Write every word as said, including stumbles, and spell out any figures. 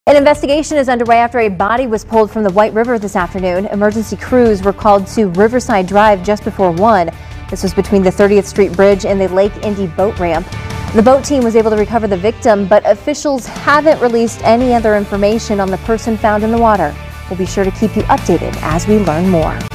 An investigation is underway after a body was pulled from the White River this afternoon. Emergency crews were called to Riverside Drive just before one. This was between the thirtieth Street Bridge and the Lake Indy boat ramp. The boat team was able to recover the victim, but officials haven't released any other information on the person found in the water. We'll be sure to keep you updated as we learn more.